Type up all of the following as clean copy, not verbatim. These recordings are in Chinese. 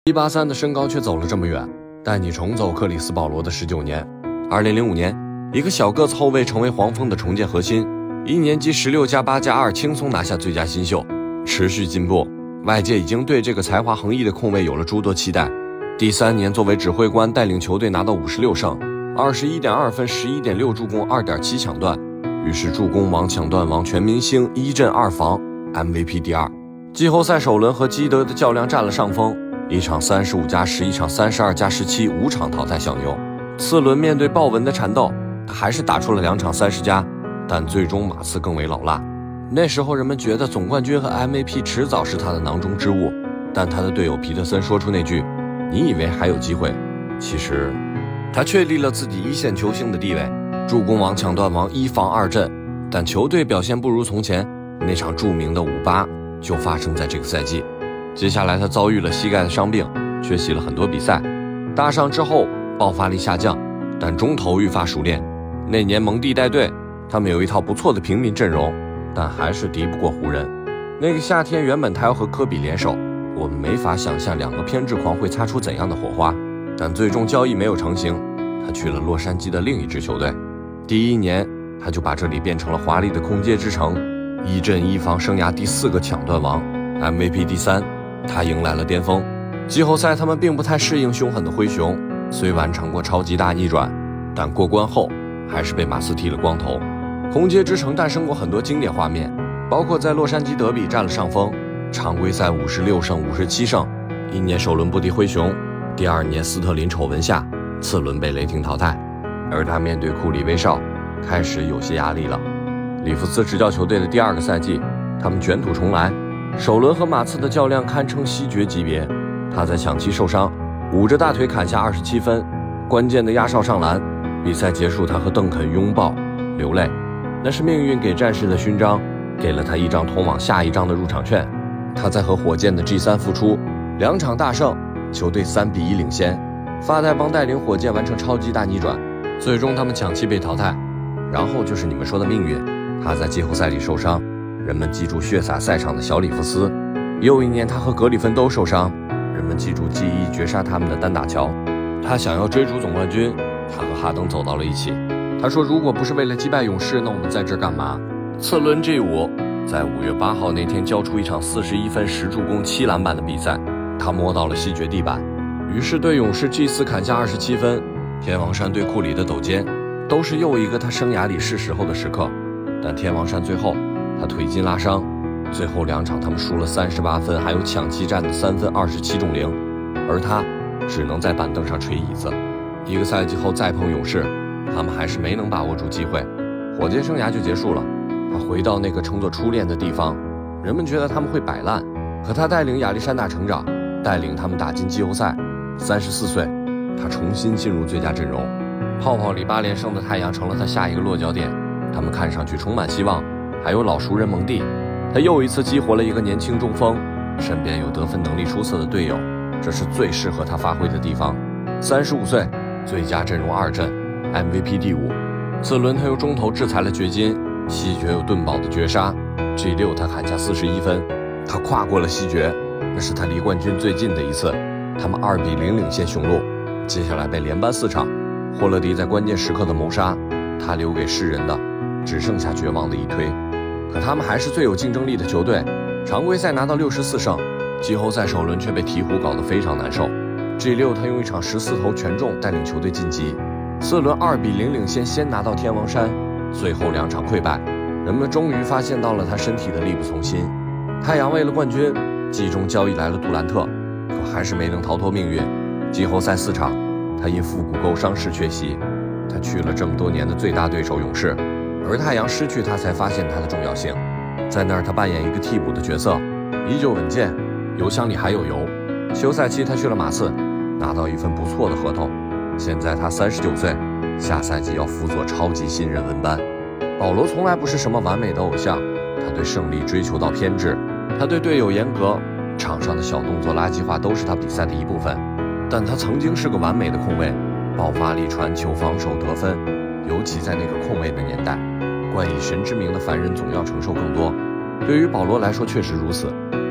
183的身高却走了这么远，带你重走克里斯保罗的19年。2005年，一个小个子后卫成为黄蜂的重建核心，1年级16+8+2轻松拿下最佳新秀，持续进步。外界已经对这个才华横溢的控卫有了诸多期待。第3年作为指挥官，带领球队拿到56胜，21.2分，11.6助攻，2.7抢断，于是助攻王、抢断王、全明星，1阵2防 ，MVP 第2。季后赛首轮和基德的较量占了上风，一场35+10，一场32+17，5场淘汰享用。次轮面对鲍文的缠斗，他还是打出了2场30+，但最终马刺更为老辣。那时候人们觉得总冠军和 MVP 迟早是他的囊中之物，但他的队友皮特森说出那句“你以为还有机会”，其实他确立了自己一线球星的地位，助攻王、抢断王，1防2阵。但球队表现不如从前，那场著名的58就发生在这个赛季。接下来他遭遇了膝盖的伤病，缺席了很多比赛。大伤之后爆发力下降，但中投愈发熟练。那年蒙蒂带队，他们有一套不错的平民阵容，但还是敌不过湖人。那个夏天原本他要和科比联手，我们没法想象2个偏执狂会擦出怎样的火花，但最终交易没有成型，他去了洛杉矶的另一支球队。第1年他就把这里变成了华丽的空接之城，1阵1防，生涯第4个抢断王， MVP 第3，他迎来了巅峰。季后赛他们并不太适应凶狠的灰熊，虽完成过超级大逆转，但过关后还是被马刺剃了光头。空接之城诞生过很多经典画面，包括在洛杉矶德比占了上风，常规赛56胜57胜，1年首轮不敌灰熊，第2年斯特林丑闻下，次轮被雷霆淘汰，而他面对库里威少开始有些压力了。里弗斯执教球队的第2个赛季，他们卷土重来，首轮和马刺的较量堪称西决级别。他在抢七受伤，捂着大腿砍下27分，关键的压哨上篮。比赛结束，他和邓肯拥抱流泪，那是命运给战士的勋章，给了他一张通往下一章的入场券。他在和火箭的 G3 复出，2场大胜，球队3-1领先。发带帮带领火箭完成超级大逆转，最终他们抢七被淘汰。然后就是你们说的命运，他在季后赛里受伤，人们记住血洒赛场的小里弗斯。又1年他和格里芬都受伤，人们记住记忆绝杀他们的单打桥。他想要追逐总冠军，他和哈登走到了一起。他说如果不是为了击败勇士，那我们在这干嘛？次轮 G5 在5月8号那天交出一场41分10助攻7篮板的比赛，他摸到了西决地板，于是对勇士 G4 砍下27分。天王山对库里的抖肩，都是又一个他生涯里是时候的时刻。但天王山最后他腿筋拉伤，最后2场他们输了38分，还有抢七战的3分27中0，而他只能在板凳上捶椅子。1个赛季后再碰勇士，他们还是没能把握住机会，火箭生涯就结束了。他回到那个称作初恋的地方，人们觉得他们会摆烂，可他带领亚历山大成长，带领他们打进季后赛。34岁，他重新进入最佳阵容。泡泡里8连胜的太阳成了他下一个落脚点，他们看上去充满希望。还有老熟人蒙蒂，他又一次激活了一个年轻中锋，身边有得分能力出色的队友，这是最适合他发挥的地方。35岁，最佳阵容2阵 ，MVP 第5。次轮他由中投制裁了掘金，西决有顿堡的绝杀 ，G6 他砍下41分，他跨过了西决，那是他离冠军最近的一次。他们2-0领先雄鹿，接下来被连扳4场。霍勒迪在关键时刻的谋杀，他留给世人的只剩下绝望的一推。可他们还是最有竞争力的球队，常规赛拿到64胜，季后赛首轮却被鹈鹕搞得非常难受。G6 他用一场14投全中带领球队晋级，次轮2-0领先，先拿到天王山，最后2场溃败，人们终于发现到了他身体的力不从心。太阳为了冠军，季中交易来了杜兰特，可还是没能逃脱命运。季后赛4场，他因腹股沟伤势缺席。他去了这么多年的最大对手勇士，而太阳失去他才发现他的重要性。在那儿他扮演一个替补的角色，依旧稳健，油箱里还有油。休赛期他去了马刺，拿到一份不错的合同。现在他39岁，下赛季要辅佐超级新人文班。保罗从来不是什么完美的偶像，他对胜利追求到偏执，他对队友严格，场上的小动作垃圾话都是他比赛的一部分。但他曾经是个完美的控卫，爆发力、传球、防守、得分，尤其在那个控卫的年代，冠以神之名的凡人总要承受更多。对于保罗来说确实如此，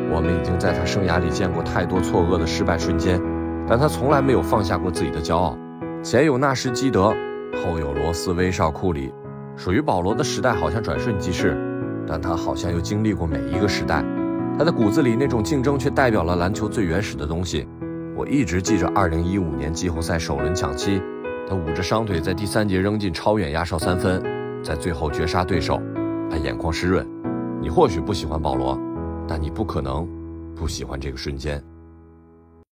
我们已经在他生涯里见过太多错愕的失败瞬间，但他从来没有放下过自己的骄傲。前有纳什基德，后有罗斯、威少、库里，属于保罗的时代好像转瞬即逝，但他好像又经历过每一个时代。他的骨子里那种竞争却代表了篮球最原始的东西。我一直记着2015年季后赛首轮抢七，他捂着伤腿在第3节扔进超远压哨3分，在最后绝杀对手，他眼眶湿润。你或许不喜欢保罗，但你不可能不喜欢这个瞬间。